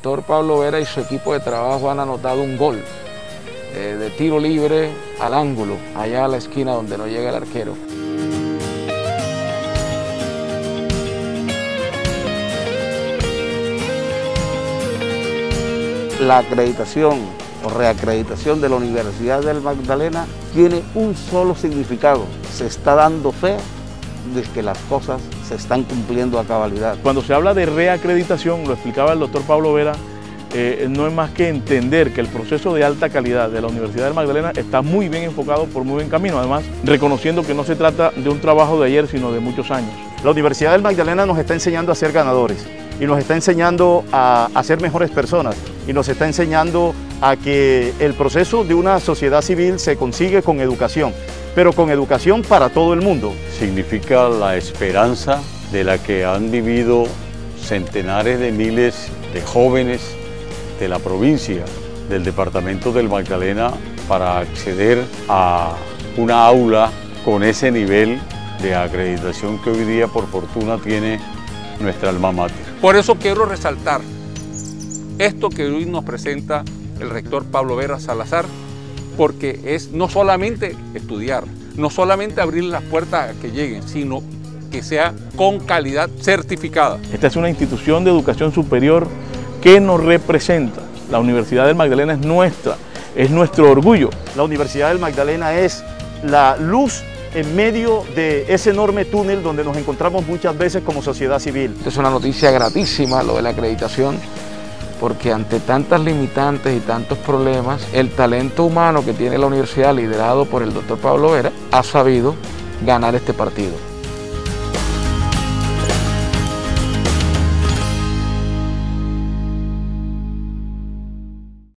doctor Pablo Vera y su equipo de trabajo han anotado un gol de tiro libre al ángulo, allá a la esquina donde no llega el arquero. La acreditación o reacreditación de la Universidad del Magdalena tiene un solo significado: se está dando fe de que las cosas se están cumpliendo a cabalidad. Cuando se habla de reacreditación, lo explicaba el doctor Pablo Vera, no es más que entender que el proceso de alta calidad de la Universidad del Magdalena está muy bien enfocado, por muy buen camino, además reconociendo que no se trata de un trabajo de ayer, sino de muchos años. La Universidad del Magdalena nos está enseñando a ser ganadores y nos está enseñando a ser mejores personas y nos está enseñando a que el proceso de una sociedad civil se consigue con educación, pero con educación para todo el mundo. Significa la esperanza de la que han vivido centenares de miles de jóvenes de la provincia, del departamento del Magdalena, para acceder a una aula con ese nivel de acreditación que hoy día por fortuna tiene nuestra alma mater. Por eso quiero resaltar esto que hoy nos presenta el rector Pablo Vera Salazar, porque es no solamente estudiar, no solamente abrir las puertas a que lleguen, sino que sea con calidad certificada. Esta es una institución de educación superior que nos representa. La Universidad del Magdalena es nuestra, es nuestro orgullo. La Universidad del Magdalena es la luz en medio de ese enorme túnel donde nos encontramos muchas veces como sociedad civil. Es una noticia gratísima lo de la acreditación, porque ante tantas limitantes y tantos problemas, el talento humano que tiene la universidad, liderado por el doctor Pablo Vera, ha sabido ganar este partido.